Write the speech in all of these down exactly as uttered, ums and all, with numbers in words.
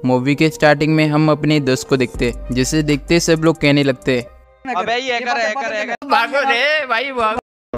Movie के starting में हम अपने दोस्त को देखते, जिसे देखते सब लोग कहने लगते अबे ये हैकर है, हैकर है, भागो रे भाई भागो।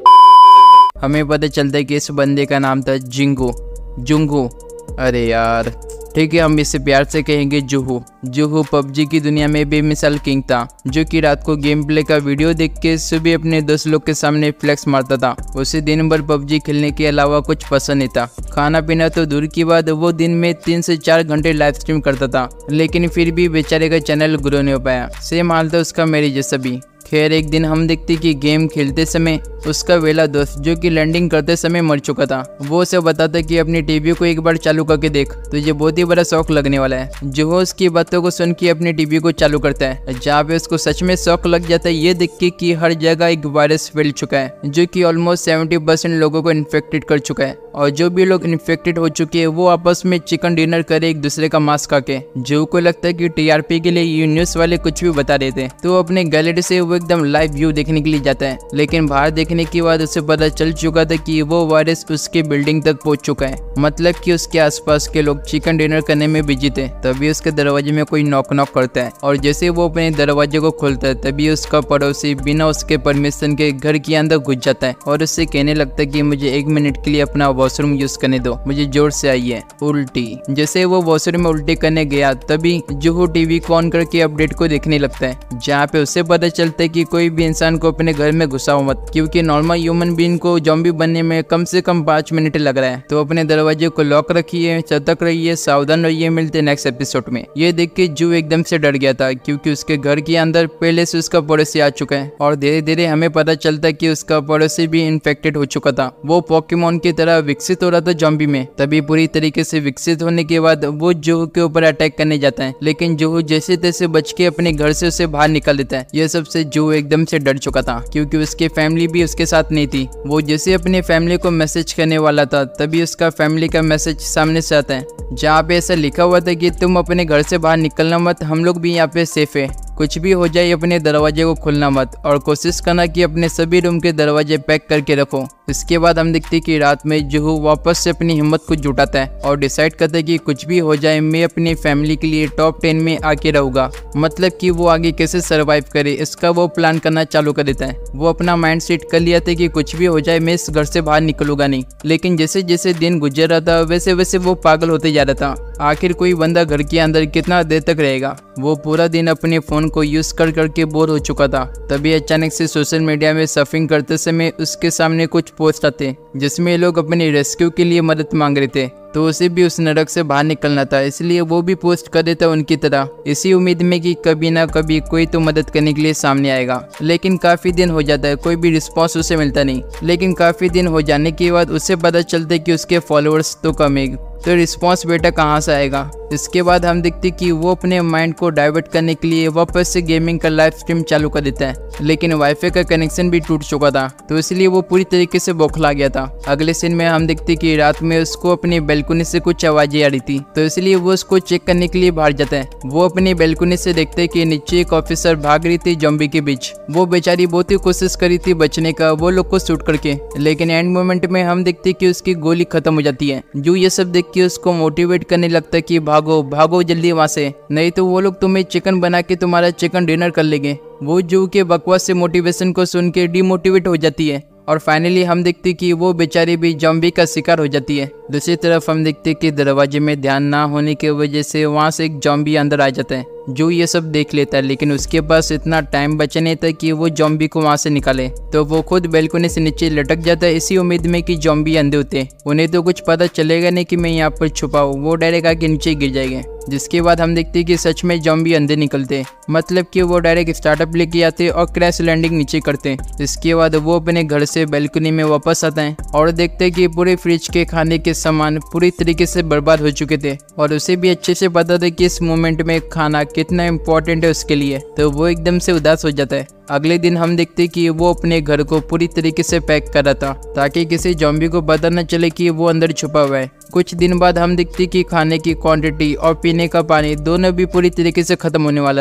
हमें पता चलता है कि इस बंदे का नाम था जिंगू जुंगू अरे यार ठीक है, हम इसे प्यार से कहेंगे जुहू। जुहू पबजी की दुनिया में बेमिसाल किंग था, जो कि रात को गेम प्ले का वीडियो देख के सुबह अपने दोस्त लोग के सामने फ्लेक्स मारता था। उसे दिन भर पबजी खेलने के अलावा कुछ पसंद नहीं था। खाना पीना तो दूर की बात, वो दिन में तीन से चार घंटे लाइव स्ट्रीम करता था, लेकिन फिर भी बेचारे का चैनल ग्रो नहीं हो पाया। सेम हाल था उसका मेरे जैसा भी। खैर एक दिन हम देखते कि गेम खेलते समय उसका वेला दोस्त, जो कि लैंडिंग करते समय मर चुका था, वो उसे बताता कि अपनी टीवी को एक बार चालू करके देख, तुझे बहुत ही बड़ा शौक लगने वाला है। जो उसकी बातों को सुन के अपनी टीवी को चालू करता है, जहाँ पे उसको सच में शौक लग जाता है ये देख के कि हर जगह एक वायरस फैल चुका है, जो कि ऑलमोस्ट सेवेंटी परसेंट लोगों को इन्फेक्टेड कर चुका है। और जो भी लोग इन्फेक्टेड हो चुके हैं वो आपस में चिकन डिनर करे एक दूसरे का मांस खा के। जो को लगता है कि टीआरपी के लिए ये न्यूज़ वाले कुछ भी बता रहे थे, तो अपने गैलरी से वो एकदम लाइव व्यू देखने के लिए जाता है। लेकिन बाहर देखने के बाद उसे पता चल चुका था कि वो वायरस उसके बिल्डिंग तक पहुंच चुका है, मतलब कि उसके आसपास के लोग चिकन डिनर करने में बिजी थे। तभी उसके दरवाजे में कोई नॉक नॉक करता है, और जैसे वो अपने दरवाजे को खोलता है तभी उसका पड़ोसी बिना उसके परमिशन के घर के अंदर घुस जाता है और उससे कहने लगता है कि मुझे एक मिनट के लिए अपना वॉशरूम यूज करने दो, मुझे जोर से आई है उल्टी। जैसे वो वॉशरूम में उल्टी करने गया तभी जुहू टीवी को ऑन करके अपडेट को देखने लगता है, जहाँ पे उसे पता चलता है कि कोई भी इंसान को अपने घर में घुसाओ मत, क्योंकि नॉर्मल ह्यूमन बीइंग को ज़ॉम्बी बनने में कम से कम पाँच मिनट लग रहा है। तो अपने दरवाजे को लॉक रखिए, सतर्क रहिए, सावधान रहिए। मिलते नेक्स्ट एपिसोड में। ये देख के जू एकदम से डर गया था, क्योंकि उसके घर के अंदर पहले से उसका पड़ोसी आ चुका है, और धीरे धीरे हमें पता चलता है कि उसका पड़ोसी भी इन्फेक्टेड हो चुका था। वो पोकेमोन की तरह विकसित हो रहा था ज़ॉम्बी में। तभी पूरी तरीके से विकसित होने के बाद वो जूहू के ऊपर अटैक करने जाता है, लेकिन जूहू जैसे तैसे बच के अपने घर से उसे बाहर निकाल देता है। यह सबसे जूहू एकदम से डर चुका था, क्योंकि उसकी फैमिली भी उसके साथ नहीं थी। वो जैसे अपनी फैमिली को मैसेज करने वाला था तभी उसका फैमिली का मैसेज सामने से आता है, जहाँ पे ऐसा लिखा हुआ था कि तुम अपने घर से बाहर निकलना मत, हम लोग भी यहाँ पे सेफ है, कुछ भी हो जाए अपने दरवाजे को खोलना मत, और कोशिश करना कि अपने सभी रूम के दरवाजे पैक करके रखो। इसके बाद हम देखते कि रात में जुहू वापस से अपनी हिम्मत को जुटाता है और डिसाइड करता है कि कुछ भी हो जाए मैं अपनी फैमिली के लिए टॉप टेन में आके रहूंगा, मतलब कि वो आगे कैसे सरवाइव करे इसका वो प्लान करना चालू कर देता है। वो अपना माइंड सेट कर लिया था कि कुछ भी हो जाए मैं इस घर से बाहर निकलूंगा नहीं, लेकिन जैसे जैसे दिन गुजर रहा था वैसे वैसे वो पागल होते जा रहा था। आखिर कोई बंदा घर के अंदर कितना देर तक रहेगा। वो पूरा दिन अपने फोन को यूज कर करके बोर हो चुका था। तभी अचानक से सोशल मीडिया में सर्फिंग करते समय उसके सामने कुछ पोस्ट आते जिसमें लोग अपने रेस्क्यू के लिए मदद मांग रहे थे, तो उसे भी उस नरक से बाहर निकलना था, इसलिए वो भी पोस्ट कर देता उनकी तरह, इसी उम्मीद में कि कभी ना कभी कोई तो मदद करने के लिए सामने आएगा। लेकिन काफी दिन हो जाता है, कोई भी रिस्पॉन्स उसे मिलता नहीं। लेकिन काफी दिन हो जाने के बाद उसे पता चलता है कि उसके फॉलोअर्स तो कम है, तो रिस्पॉन्स बेटा कहाँ से आएगा। इसके बाद हम देखते कि वो अपने माइंड को डाइवर्ट करने के लिए वापस से गेमिंग का लाइव स्ट्रीम चालू कर देता है, लेकिन वाईफाई का कनेक्शन भी टूट चुका था, तो इसलिए वो पूरी तरीके से बौखला गया था। अगले सीन में हम देखते कि रात में उसको अपनी बैल्कनी से कुछ आवाजें आ रही थी, तो इसलिए वो उसको चेक करने के लिए बाहर जाता है। वो अपनी बैल्कनी से देखते हैं कि नीचे एक ऑफिसर भाग रही थी ज़ॉम्बी के बीच। वो बेचारी बहुत ही कोशिश करी थी बचने का वो लोग को शूट करके, लेकिन एंड मोमेंट में हम देखते कि उसकी गोली खत्म हो जाती है। जो ये सब देख के उसको मोटिवेट करने लगता है कि भागो भागो जल्दी वहाँ से, नहीं तो वो लोग तुम्हें चिकन बना के तुम्हारा चिकन डिनर कर लेंगे। वो जू के बकवास से मोटिवेशन को सुन के डिमोटिवेट हो जाती है, और फाइनली हम देखते कि वो बेचारी भी ज़ॉम्बी का शिकार हो जाती है। दूसरी तरफ हम देखते कि दरवाजे में ध्यान ना होने की वजह से वहाँ से एक ज़ॉम्बी अंदर आ जाता है। जो ये सब देख लेता है, लेकिन उसके पास इतना टाइम बचा नहीं था कि वो ज़ॉम्बी को वहाँ से निकाले, तो वो खुद बैल्कनी से नीचे लटक जाता है, इसी उम्मीद में कि ज़ॉम्बी अंधे होते, उन्हें तो कुछ पता चलेगा नहीं कि मैं यहाँ पर छुपा हूँ, वो डायरेक्ट आके नीचे गिर जाएंगे। जिसके बाद हम देखते कि सच में ज़ॉम्बी अंधे निकलते, मतलब कि वो डायरेक्ट स्टार्टअप लेके आते और क्रैश लैंडिंग नीचे करते। इसके बाद वो अपने घर से बैल्कनी में वापस आता है और देखते कि पूरे फ्रिज के खाने के सामान पूरी तरीके से बर्बाद हो चुके थे, और उसे भी अच्छे से पता था कि इस मोमेंट में खाना कितना इम्पोर्टेंट है उसके लिए, तो वो एकदम से उदास हो जाता है। अगले दिन हम देखते कि वो अपने घर को पूरी तरीके से पैक कर रहा था, ताकि किसी ज़ॉम्बी को पता न चले कि वो अंदर छुपा हुआ है। कुछ दिन बाद हम देखते कि खाने की क्वांटिटी और पीने का पानी दोनों भी पूरी तरीके से खत्म होने वाला था।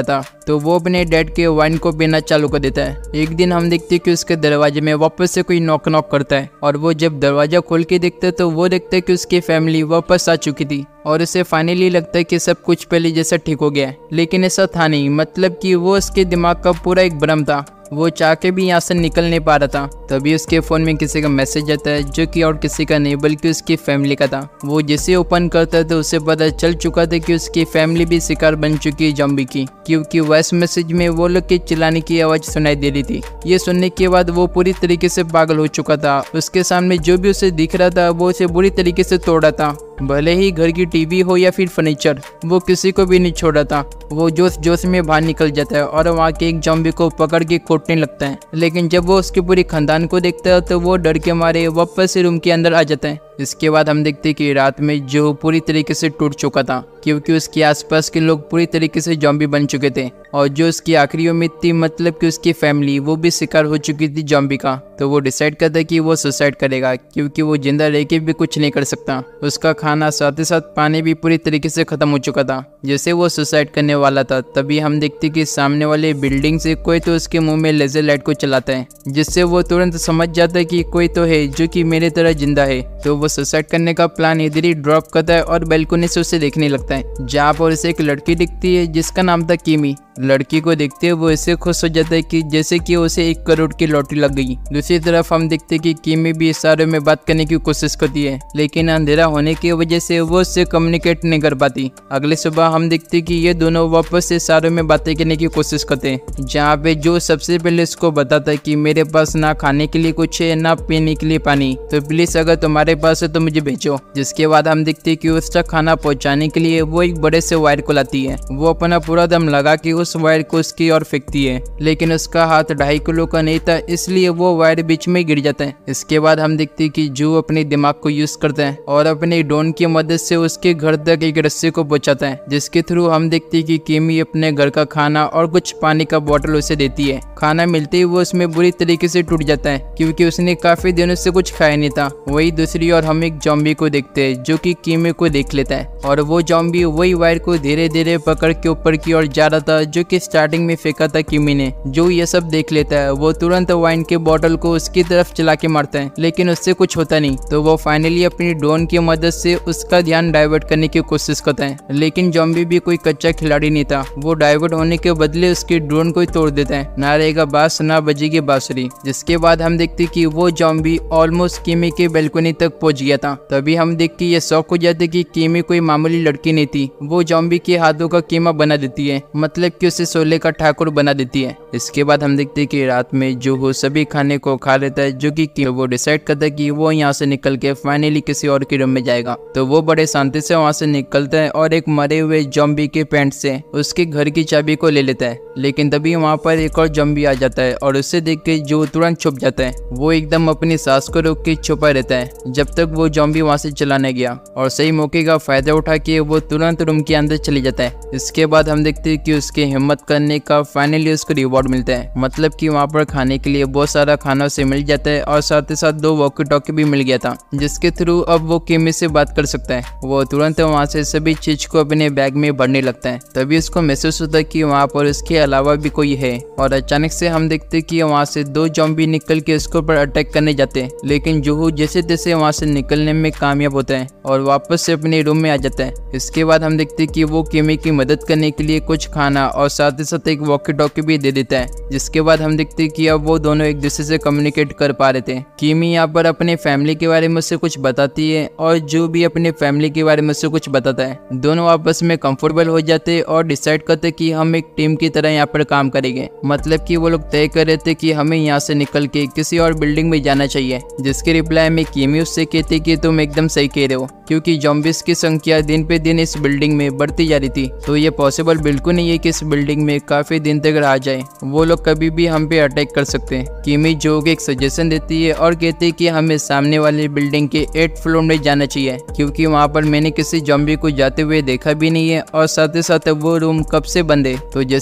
तो वो अपने डैड के वाइन को पीना चालू कर देता है। एक दिन हम देखते हैं कि उसके दरवाजे में वापस से कोई नॉक नॉक करता है और वो जब दरवाजा खोल के देखता है तो वो देखता है कि उसकी फैमिली वापस आ चुकी थी और उसे फाइनली लगता है कि सब कुछ पहले जैसा ठीक हो गया है, लेकिन ऐसा था नहीं। मतलब कि वो उसके दिमाग का पूरा एक भ्रम था, वो चाह के भी यहाँ से निकल नहीं पा रहा था। तभी उसके फ़ोन में किसी का मैसेज आता है जो कि और किसी का नहीं बल्कि उसकी फैमिली का था। वो जैसे ओपन करता है तो उसे पता चल चुका था कि उसकी फैमिली भी शिकार बन चुकी है ज़ॉम्बी की, क्योंकि वॉइस मैसेज में वो लोग की चिल्लाने की आवाज़ सुनाई दे रही थी। ये सुनने के बाद वो पूरी तरीके से पागल हो चुका था। उसके सामने जो भी उसे दिख रहा था वो उसे बुरी तरीके से तोड़ रहा था, भले ही घर की टीवी हो या फिर फर्नीचर, वो किसी को भी नहीं छोड़ा था। वो जोश जोश में बाहर निकल जाता है और वहाँ के एक ज़ॉम्बी को पकड़ के कोटने लगता है, लेकिन जब वो उसके पूरी खानदान को देखता है तो वो डर के मारे वापस से रूम के अंदर आ जाता है। इसके बाद हम देखते हैं कि रात में जो पूरी तरीके से टूट चुका था, क्योंकि उसके आसपास के लोग पूरी तरीके से ज़ॉम्बी बन चुके थे और जो उसकी आखिरी उम्मीद थी, मतलब कि उसकी फैमिली, वो भी शिकार हो चुकी थी ज़ॉम्बी का। तो वो डिसाइड करता है कि वो सुसाइड करेगा, क्योंकि वो जिंदा रह के भी कुछ नहीं कर सकता। उसका खाना साथ ही साथ पानी भी पूरी तरीके से खत्म हो चुका था। जैसे वो सुसाइड करने वाला था तभी हम देखते कि सामने वाले बिल्डिंग से कोई तो उसके मुंह में लेजर लाइट को चलाता है, जिससे वो तुरंत समझ जाता है कि कोई तो है जो कि मेरे तरह जिंदा है। तो वो सुसाइड करने का प्लान इधर ही ड्रॉप करता है और बैल्कनी से उसे देखने लगता है, जहाँ पर उसे एक लड़की दिखती है जिसका नाम था किमी। लड़की को देखते हुए वो ऐसे खुश हो जाता है कि जैसे कि उसे एक करोड़ की लॉटरी लग गई। दूसरी तरफ हम देखते कि किमी भी इशारों में बात करने की कोशिश करती है, लेकिन अंधेरा होने की वजह से वो उससे कम्युनिकेट नहीं कर पाती। अगले सुबह हम देखते कि ये दोनों वापस से इशारों में बातें करने की कोशिश करते हैं, जहाँ पे जो सबसे पहले उसको बताता है कि मेरे पास ना खाने के लिए कुछ है ना पीने के लिए पानी, तो प्लीज अगर तुम्हारे पास है तो मुझे भेजो। जिसके बाद हम देखते कि उसका खाना पहुँचाने के लिए वो एक बड़े से वायर को लाती है। वो अपना पूरा दम लगा के उस वायर को उसकी ओर फेंकती है, लेकिन उसका हाथ ढाई किलो का नहीं था, इसलिए वो वायर बीच में गिर जाता है। इसके बाद हम देखते हैं कि जो अपने दिमाग को यूज करता है और अपने ड्रोन की मदद से उसके घर तक एक रस्सी को पहुंचाता है, जिसके थ्रू हम देखते हैं कि किमी अपने घर का खाना और कुछ पानी का बोतल उसे देती है। खाना मिलते ही वो उसमें बुरी तरीके से टूट जाता है, क्योंकि उसने काफी दिनों से कुछ खाया नहीं था। वही दूसरी ओर हम एक ज़ॉम्बी को देखते हैं जो कि किमी को देख लेता है और वो ज़ॉम्बी वही वायर को धीरे धीरे पकड़ के ऊपर की ओर जा रहा था जो कि स्टार्टिंग में फेंका था किमी ने। जो ये सब देख लेता है वो तुरंत वाइन के बोतल को उसकी तरफ चला के मारता है, लेकिन उससे कुछ होता नहीं। तो वो फाइनली अपनी ड्रोन की मदद से उसका ध्यान डाइवर्ट करने की कोशिश करता है, लेकिन ज़ॉम्बी भी कोई कच्चा खिलाड़ी नहीं था। वो डाइवर्ट होने के बदले उसकी ड्रोन को ही तोड़ देता है। ना रहेगा बांस ना बजेगी बांसुरी। जिसके बाद हम देखते कि वो ज़ॉम्बी ऑलमोस्ट किमी के बैल्कनी तक पहुंच गया था। तभी हम देख के ये शौक हो जाते कि किमी कोई मामूली लड़की नहीं थी, वो ज़ॉम्बी के हाथों का कीमा बना देती है, मतलब कि उसे सोले का ठाकुर बना देती है। इसके बाद हम देखते कि रात में जो सभी खाने को खा लेता है, जो कि वो डिसाइड करता है कि वो यहाँ से निकल के फाइनली किसी और के रूम में जाएगा। तो वो बड़े शांति से वहाँ से निकलता है और एक मरे हुए ज़ॉम्बी के पैंट से उसके घर की चाबी को ले लेता है, लेकिन तभी वहाँ पर एक और ज़ॉम्बी आ जाता है और उसे देख के जो तुरंत छुप जाता है। वो एकदम अपनी सांस को रोक के छुपा रहता है जब तक वो ज़ॉम्बी वहाँ से चला नहीं गया, और सही मौके का फायदा उठा के वो तुरंत रूम के अंदर चले जाता है। इसके बाद हम देखते हैं कि उसके हिम्मत करने का फाइनली उसको रिवॉर्ड मिलता है, मतलब कि वहाँ पर खाने के लिए बहुत सारा खाना उसे मिल जाता है और साथ ही साथ दो वॉकी टॉकी भी मिल गया था, जिसके थ्रू अब वो किमी से बात कर सकता है। वो तुरंत वहाँ से सभी चीज को अपने बैग में भरने लगता है। तभी उसको महसूस होता है कि वहाँ पर उसके अलावा भी कोई है, और अचानक से हम देखते कि वहाँ से दो ज़ॉम्बी निकल के उसके ऊपर अटैक करने जाते हैं, लेकिन जुहू जैसे तैसे वहाँ से निकलने में कामयाब होता है और वापस से अपने रूम में आ जाता है। इसके बाद हम देखते कि वो किमी की मदद करने के लिए कुछ खाना और साथ ही साथ एक वॉकी टॉकी भी दे देता है। जिसके बाद हम देखते कि अब वो दोनों एक दूसरे से कम्युनिकेट कर पा रहे थे। किमी यहाँ पर अपने फैमिली के बारे में उससे कुछ बताती है और जो भी अपने फैमिली के बारे में उससे कुछ बताता है। दोनों आपस में कंफर्टेबल हो जाते और डिसाइड करते कि हम एक टीम की तरह यहाँ पर काम करेंगे, मतलब कि वो लोग तय कर रहे थे कि हमें यहाँ से निकल के किसी और बिल्डिंग में जाना चाहिए। जिसके रिप्लाई में किमी उससे कहती कि तुम एकदम सही कह रहे हो, क्योंकि ज़ॉम्बीज की संख्या दिन पे दिन इस बिल्डिंग में बढ़ती जा रही थी, तो ये पॉसिबल बिल्कुल नहीं है कि इस बिल्डिंग में काफी दिन तक रहा जाए। वो लोग कभी भी हम पे अटैक कर सकते हैं। किमी जो एक सजेशन देती है और कहती है कि हमें सामने वाली बिल्डिंग के एट फ्लोर में जाना चाहिए, क्योंकि वहाँ पर मैंने किसी ज़ॉम्बी को जाते हुए देखा भी नहीं है और साथ ही साथ वो रूम कब से बंद है। तो जैसे कि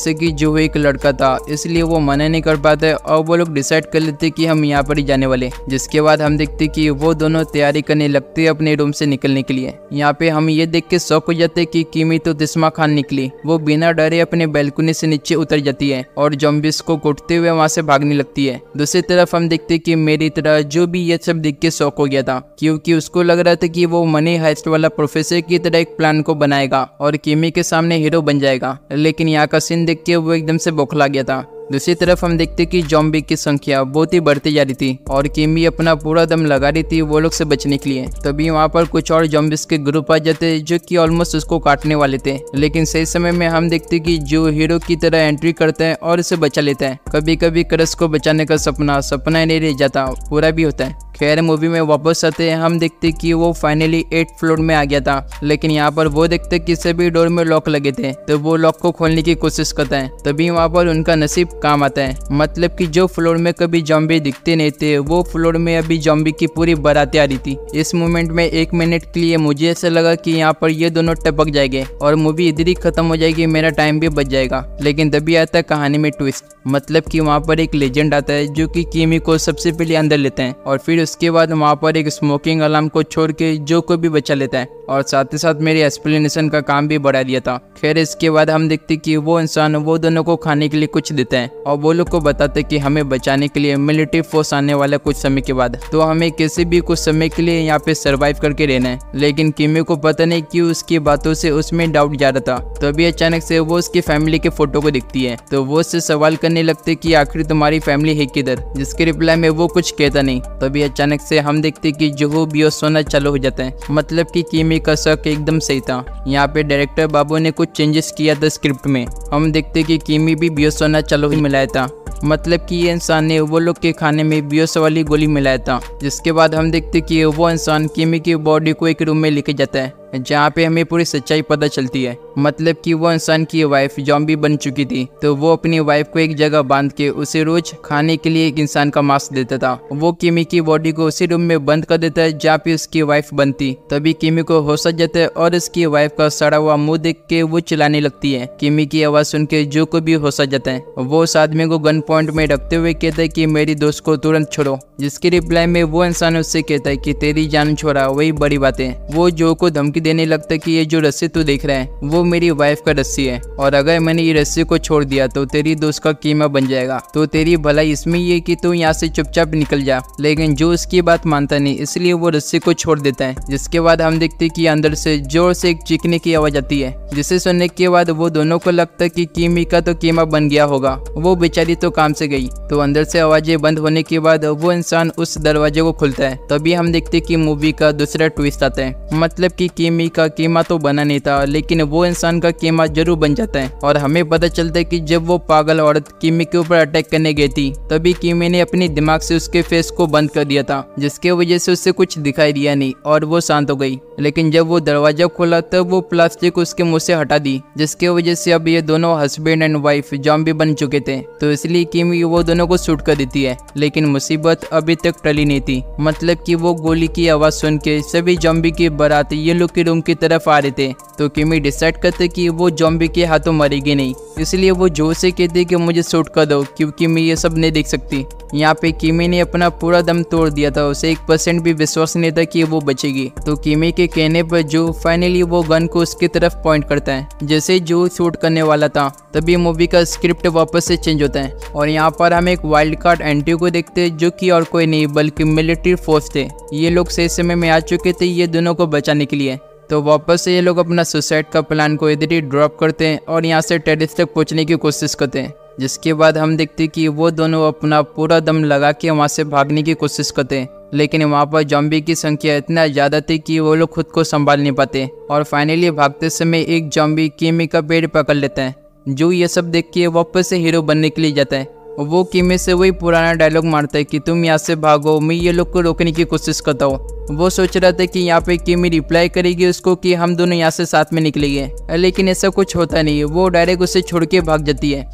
जो एक लड़का था, इसलिए वो मना नहीं कर पाते और वो लोग डिसाइड कर लेते कि हम यहाँ पर ही जाने वाले। जिसके बाद हम देखते कि वो दोनों तैयारी करने लगते अपने रूम से निकलने के लिए। यहाँ पे हम ये देख के शौक हो जाते कि किमी तो तिस्मा खान निकली। वो बिना डरे अपने बैल्कनी से नीचे उतर जाती है और ज़ॉम्बीज़ को कुटते हुए वहाँ से भागने लगती है। दूसरी तरफ हम देखते कि मेरी तरह जो भी ये सब देख के शौक हो गया था, क्योंकि उसको लग रहा था कि वो मनी हाइस्ट वाला प्रोफेसर की तरह एक प्लान को बनाएगा और किमी के सामने हीरो बन जाएगा। लेकिन यहाँ का सीन देख के वो एकदम से बौखला गया था। दूसरी तरफ हम देखते कि ज़ॉम्बी की संख्या बहुत ही बढ़ती जा रही थी और किमी अपना पूरा दम लगा रही थी वो लोग से बचने के लिए। तभी वहाँ पर कुछ और ज़ॉम्बीज़ के ग्रुप आ जाते जो कि ऑलमोस्ट उसको काटने वाले थे। लेकिन सही समय में हम देखते कि जो हीरो की तरह एंट्री करते हैं और उसे बचा लेते हैं। कभी कभी क्रश को बचाने का सपना सपना ही नहीं रह जाता, पूरा भी होता है। खैर मूवी में वापस आते हैं, हम देखते कि वो फाइनली एट फ्लोर में आ गया था। लेकिन यहाँ पर वो देखते कि सभी डोर में लॉक लगे थे, तो वो लॉक को खोलने की कोशिश करते हैं। तभी वहाँ पर उनका नसीब काम आता है। मतलब कि जो फ्लोर में कभी ज़ॉम्बी दिखते नहीं थे, वो फ्लोर में अभी ज़ॉम्बी की पूरी बारातें आ रही थी। इस मोमेंट में एक मिनट के लिए मुझे ऐसा लगा कि यहाँ पर ये दोनों टपक जाएंगे और मूवी इधर ही खत्म हो जाएगी, मेरा टाइम भी बच जाएगा। लेकिन तभी आता है कहानी में ट्विस्ट। मतलब कि वहाँ पर एक लेजेंड आता है जो कि किमी को सबसे पहले अंदर लेते हैं और फिर उसके बाद वहाँ पर एक स्मोकिंग अलार्म को छोड़ के जो को भी बचा लेता है और साथ ही साथ मेरी एक्सप्लेनेशन का काम भी बढ़ा दिया था। खैर इसके बाद हम देखते कि वो इंसान वो दोनों को खाने के लिए कुछ देते हैं और वो लोग को बताते कि हमें बचाने के लिए मिलिट्री फोर्स आने वाला कुछ समय के बाद, तो हमें किसी भी कुछ समय के लिए यहाँ पे सर्वाइव करके रहना है। लेकिन किमी को पता नहीं क्यों उसकी बातों से उसमें डाउट जा रहा था। तभी अचानक से वो उसकी फैमिली के फोटो को दिखती है, तो वो उससे सवाल करने लगते कि आखिर तुम्हारी फैमिली है किधर, जिसके रिप्लाई में वो कुछ कहता नहीं। तभी अचानक से हम देखते कि जुहू बेहोश होना चालू हो जाता है। मतलब कि किमी का शक एकदम सही था। यहाँ पे डायरेक्टर बाबू ने कुछ चेंजेस किया था स्क्रिप्ट में। हम देखते कि किमी भी बेहोश होना चालू ही मिलाया था। मतलब कि ये इंसान ने वो लोग के खाने में बेहोश वाली गोली मिलाया था। जिसके बाद हम देखते कि वो इंसान किमी की बॉडी को एक रूम में लेके जाता है जहाँ पे हमें पूरी सच्चाई पता चलती है। मतलब कि वो इंसान की वाइफ ज़ॉम्बी बन चुकी थी, तो वो अपनी वाइफ को एक जगह बांध के उसे रोज खाने के लिए एक इंसान का मांस देता था। वो किमी की बॉडी को उसी रूम में बंद कर देता है जहाँ पे उसकी वाइफ बनती। तभी किमी को होश आ जाता है और उसकी वाइफ का सड़ा हुआ मुंह देख के वो चिल्लाने लगती है। किमी की आवाज सुन के जो को भी होश आ जाता है। वो उस आदमी को गन पॉइंट में रखते हुए कहता है कि मेरी दोस्त को तुरंत छोड़ो, जिसके रिप्लाई में वो इंसान उससे कहता है कि तेरी जान छोड़ा वही बड़ी बात है। वो जो को धमकी देने लगता है कि ये जो रस्सी तू देख रहा है वो मेरी वाइफ का रस्सी है और अगर मैंने ये रस्सी को छोड़ दिया तो तेरी दोस्त का कीमा बन जाएगा, तो तेरी भलाई इसमें ये कि तू यहाँ से चुपचाप निकल जा। लेकिन जो उसकी बात मानता नहीं, इसलिए वो रस्सी को छोड़ देता है। जिसके बाद हम देखते कि अंदर से जोर से एक चीखने की आवाज आती है, जिसे सुनने के बाद वो दोनों को लगता है कि किमी का तो कीमा बन गया होगा, वो बेचारी तो काम से गई। तो अंदर से आवाजें बंद होने के बाद वो इंसान उस दरवाजे को खुलता है। तभी हम देखते कि मूवी का दूसरा ट्विस्ट आता है। मतलब कि किमी का कीमा तो बना नहीं था, लेकिन वो इंसान का कीमा जरूर बन जाता है। और हमें पता चलता है कि जब वो पागल औरत किमी के ऊपर अटैक करने गई थी, तभी किमी ने अपनी दिमाग से उसके फेस को बंद कर दिया था, जिसके वजह से उससे कुछ दिखाई दिया नहीं और वो शांत हो गई। लेकिन जब वो दरवाजा खोला तब वो प्लास्टिक उसके मुंह से हटा दी, जिसके वजह से अब ये दोनों हस्बैंड एंड वाइफ ज़ॉम्बी बन चुके थे। तो इसलिए किमी वो दोनों को शूट कर देती है। लेकिन मुसीबत अभी तक टली नहीं थी। मतलब कि वो गोली की आवाज सुन के सभी ज़ॉम्बी की बारात ये लोग के रूम की तरफ आ रहे थे। तो किमी डिसाइड करते कि वो ज़ॉम्बी के हाथों मरेगी नहीं, इसलिए वो जोर से कहते कि मुझे शूट कर दो क्योंकि मैं ये सब नहीं देख सकती। यहाँ पे किमी ने अपना पूरा दम तोड़ दिया था, उसे एक परसेंट भी विश्वास नहीं था कि वो बचेगी। तो किमी के कहने पर जो फाइनली वो गन को उसकी तरफ पॉइंट करता है। जैसे जो शूट करने वाला था तभी मूवी का स्क्रिप्ट वापस से चेंज होता है और यहाँ पर हम एक वाइल्ड कार्ड एंट्री को देखते हैं, जो कि और कोई नहीं बल्कि मिलिट्री फोर्स थे। ये लोग सही समय में आ चुके थे ये दोनों को बचाने के लिए। तो वापस से ये लोग अपना सुसाइड का प्लान को इधर ही ड्रॉप करते हैं और यहाँ से टेरेस तक पहुँचने की कोशिश करते हैं। जिसके बाद हम देखते हैं कि वो दोनों अपना पूरा दम लगा के वहाँ से भागने की कोशिश करते हैं। लेकिन वहाँ पर ज़ॉम्बी की संख्या इतना ज़्यादा थी कि वो लोग खुद को संभाल नहीं पाते और फाइनली भागते समय एक ज़ॉम्बी किमी का पेड़ पकड़ लेता है। जो ये सब देख के वापस से हीरो बनने के लिए जाता है। वो किमी से वही पुराना डायलॉग मारता है कि तुम यहाँ से भागो, मैं ये लोग को रोकने की कोशिश करता हूँ। वो सोच रहा था कि यहाँ पे किमी रिप्लाई करेगी उसको कि हम दोनों यहाँ से साथ में निकलेंगे, लेकिन ऐसा कुछ होता नहीं। वो डायरेक्ट उसे छोड़ के भाग जाती है।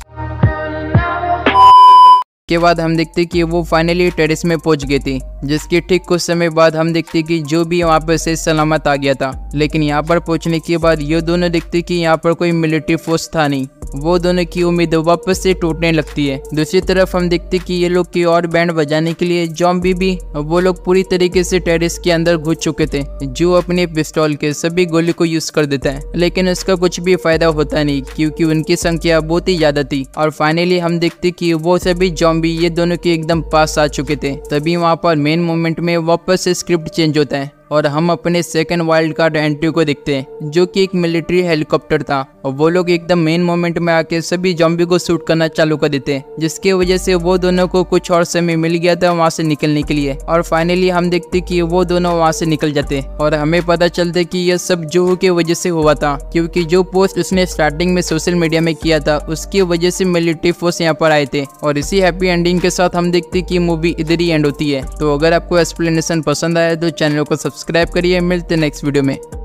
के बाद हम देखते कि वो फाइनली टेरेस में पहुंच गई थी, जिसके ठीक कुछ समय बाद हम देखते कि जो भी वहाँ पर से सलामत आ गया था। लेकिन यहाँ पर पहुंचने के बाद ये दोनों देखते कि यहाँ पर कोई मिलिट्री फोर्स था नहीं। वो दोनों की उम्मीद वापस से टूटने लगती है। दूसरी तरफ हम देखते कि ये लोग की और बैंड बजाने के लिए जॉम्बी भी वो लोग पूरी तरीके से टेरेस के अंदर घुस चुके थे। जो अपने पिस्तौल के सभी गोली को यूज कर देता है, लेकिन उसका कुछ भी फायदा होता नहीं क्योंकि उनकी संख्या बहुत ही ज्यादा थी। और फाइनली हम देखते कि वो सभी जॉम्बी ये दोनों के एकदम पास आ चुके थे। तभी वहाँ पर मेन मोमेंट में वापस से स्क्रिप्ट चेंज होता है और हम अपने सेकंड वाइल्ड कार्ड एंट्री को देखते हैं, जो कि एक मिलिट्री हेलीकॉप्टर था। और वो लोग एकदम मेन मोमेंट में आके सभी जॉम्बी को शूट करना चालू कर देते हैं, जिसकी वजह से वो दोनों को कुछ और समय मिल गया था वहाँ से निकलने के लिए। और फाइनली हम देखते कि वो दोनों वहाँ से निकल जाते और हमें पता चलता कि यह सब जुहू की वजह से हुआ था, क्योंकि जो पोस्ट उसने स्टार्टिंग में सोशल मीडिया में किया था उसकी वजह से मिलिट्री फोर्स यहाँ पर आए थे। और इसी हैप्पी एंडिंग के साथ हम देखते कि मूवी इधर ही एंड होती है। तो अगर आपको एक्सप्लेनेशन पसंद आया तो चैनल को सब्सक्राइब करिए। मिलते नेक्स्ट वीडियो में।